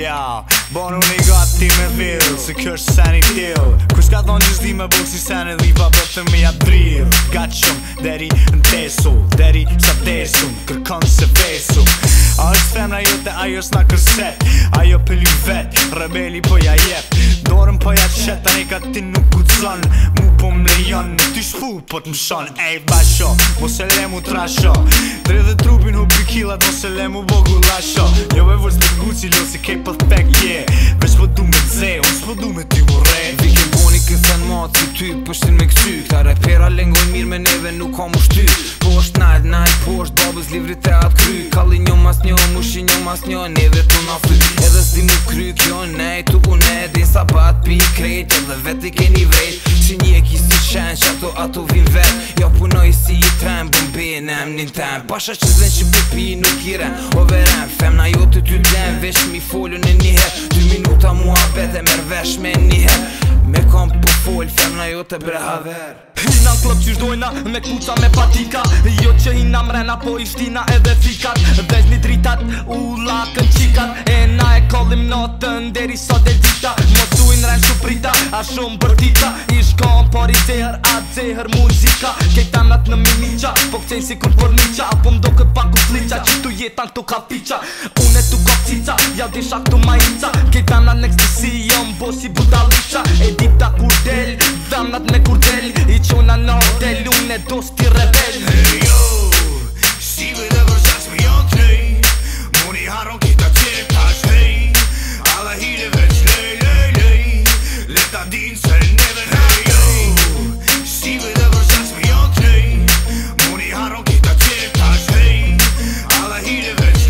Ja, bon Unikkatil me vill, se kësht sen I till. Kush ka thonë që s'di me buk si sen e dhipa bëtë me ja drill. Gat shumë, deri n'tesu, deri sa desu, kërkon se vesu. A është femna jote, ajo s'na kërset, ajo pëllu vet, rebeli po ja jep. Dorën po ja qet, tani ka ti nuk kucon, mu po m'lejon, në ty shfu po t'mshon. Ej basho, mos e le mu trasho, dredhe trupin hu pikillat, mos e le mu bogu lasho. Jo me vërës për guci lo si kej perfect, yeah. Veç po du me dze, unë s'po du me ty vorre. Vikin boni këthen matë si ty, pështin me këty. Këta rapera lengoj mirë me neve, nuk ka mu shty. Po është night, po është babës livri te atë kry. Kalli një mas një, mushi një mas një, neve tu na fly. Edhe s'di mu kry, kjo nej, tu ku ne, din sa bat pi krejt, edhe vet I keni vrejt. Si një e kisi qenë, që ato vin vet. Jo punoj si I tren, bombe në emnin ten. Pasha që zven që pipi nuk I ren, o veren. Femna jo të ty den, vesh mi folju në njëher. 2 minuta mua bete, mer vesh me njëher. Me kom po fol, femna jo të brehaver. Hina klub që shdojna me kuca me patika. Jo që hina mrena po I shtina edhe fikat. Vesh një dritat, u lakën qikat. E na e kollim notën deri sot e dita. Mos u ren shuprita, a shumë bërtita. I shkon por I zeher, a zeher muzika. Kejt emrat në miniqa, po këqenj si kur porniqa. Apo mdo kët pak u fliqa, që tu jetan këtu ka piqa. Une tu ka cica, ja disha këtu majica. Kejt emrat në ekstasi, jo mbo si budaliqa. E dita kur del, dhamnat me kur del. I qona në hotel, unë e dos ti rebel. Hey yo, si vede për qas me jon Thej. Moni haron kita qire tash hej. Alla hile veç lej. Leta din se neve hey yo. Si vede për qas me jon Thej. Moni haron kita qire tash hej. Alla hile veç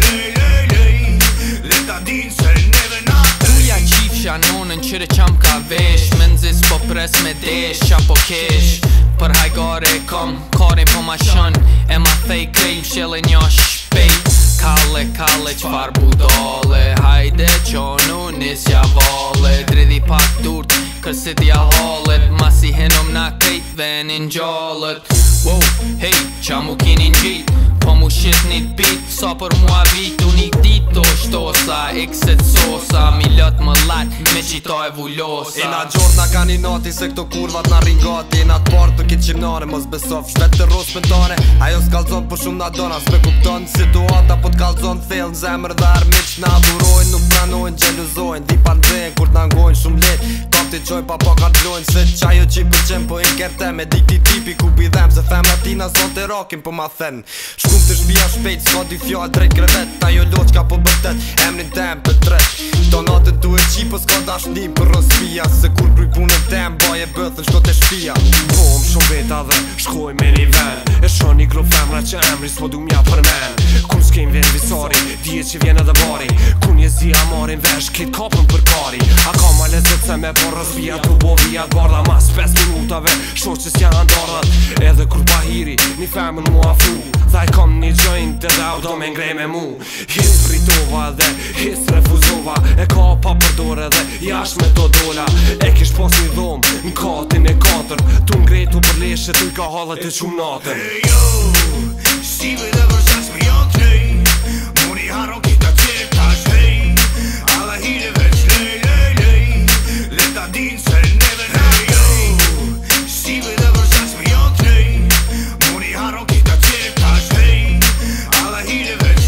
lej. Leta din se neve natë. Uja qifsha nonën qire qam ka vesh. Menzis po pres me desh, qa po kesh. Për hajgare kom, karin po ma shën. E ma Thej krejm shele një shpejt. Kalle, qfar budale. Hajde qonu nisja vale. Dridhi pak durt, kërsit ja halet. Masi henom na krejt venin gjallët. Wow, hey, qa mu kini njit. Po mu shit një bit, sa për mua vit. Unik dit o shtosa, ikset sosa. Milot më lat, me qita e vullosa. E na gjort na ka një nati, se këto kurvat na ringati. E na t'part të kitë qimnare, mos besof shvet të ros mentare. Ajo s'kallzon për shumë na dona, s'me kupton situata. Po t'kallzon thell në zemër dhe armiq na durojnë. Nuk pranojnë, gjeluzojnë, di pa ndrejnë kur t'nangojnë shumë let. Top t'i qojnë pa po t'lojnë, se qajo qi përqen po inkerte. Me dikti tipi ku bidhem, se femra tina zon të rakin po ma then. Shkum të shpia shpejt, s'ka dy fjall drejt krevet. Ajo loqka po bërtet, emrin tem për tret. Donatën tu e qi po s'ka dashni për rospia. Se kur kruj punën tem, baje bëthën shko të shpia. Bom shumë veta dhe shkoj me një ven. E shon një grup femra që emri s'po du mja për men. Kun s'kem vjen visari, dije që vjen edhe bari. Kun jezi a marin vesh, kit kapën për kari. A ka ma lezet se me por rëzvija tu bo vijat barda. Mas 5 minutave, shoqës janë ndarrat. Edhe kur pahiri, një femën mu afru. Thaj kom një gjojnë të dhe do me ngrej me mu. His pritova dhe his refuzova. E ka pa përdore dhe jash me to dola. E kish pos një dhom, në katin e 4. Tu ngrejtu për leshe, tu I ka hallet të qumë natën. Hey yo, si vede për qas me jon Thej. Moni haron kita qire tash hej. Alla hile veç lej. Leta din se neve hey yo. Si vede për qas me jon Thej. Moni haron kita qire tash hej. Alla hile veç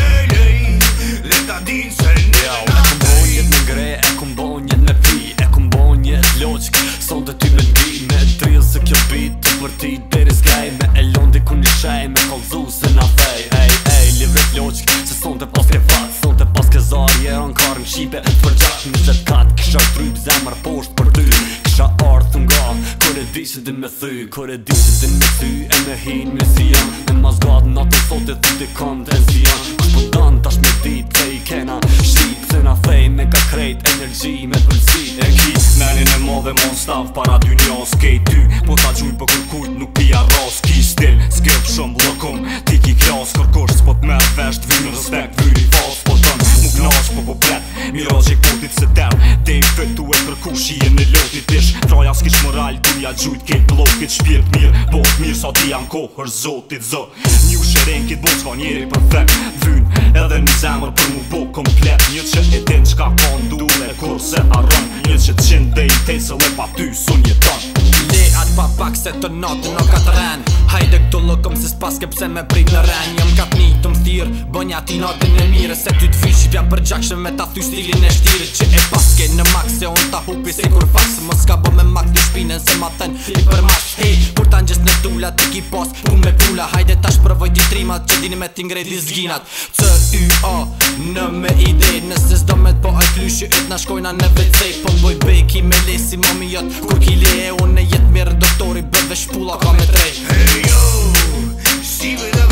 lej. Leta din se neve E kum bo njët me ngre, e kum bo njët me pi. E kum bo njët loqk, son të ty me ndi. Me trillë se kjo bit të përtit deri s'gaj. Me elon di ku një shaj, me kalzu se na fej. Ej, livret loqk, se son të pas krevat. Son të pas kezar, jeron karën qipe. Për gjak 24, kisha tryp zemër posht për ty. Kisha ardhë nga, kur e di që din me thy. Kur e di që din me thy, e me hin me si jam. E ma zgat natën sot e ty di konten si jam. Kush po dan tash me dit, se I kena shqip. Se na thej me ka krejt energji me pëlsi. E ki, menin e modhe mon stav para dy njas. Kej ty, po ta gjuj për kërkujt nuk pija ras. Ki stil, s'kep shumë lokum, ti ki klas. Kërkosh s'pot me vesh t'vynë respekt, vyri fas. Po tën, mu gnash po pret, miraj e kotit se tem. Dejm fëtu e kërku shien e lotit ish. Traja s'kish moral, duja gjujt kejt blokit. Shpirt mirë, bot mirë sa ti jam kohër zotit zë. Njushe ren kit bo s'ka njeri perfekt Vyn edhe një zemër për mu bo komplet Një që e din qka ka ndule kur se arron Një që t'qind dhe i tesëll e pa ty sun jeton Le atë pa pak se të natë në katë ren Hajde këto lëkëm se s'paske pse me prit në ren Jëm katë një të mthirë, bënja ti natën e mire Se ty t'fysh shqipja për gjakshëm me ta thy stilin e shtire Që e paske në mak se unë ta hupi se kur faks Mos ka bë me mak të shpinen se ma ten i për mash Hej, kur ta njës në tula ti ki pas pun me pula Hajde tash provoj ti trimat që dini me t'ingredi zginat C-Y-A në me ide Nëse s'do me t'po aj klyshi yt na shkojna në WC Po m'boj beki me lesi mami jot Kur ki le e unë e jet mirë doktori bëve shpulla ka me trej Hey yo, shqive dhe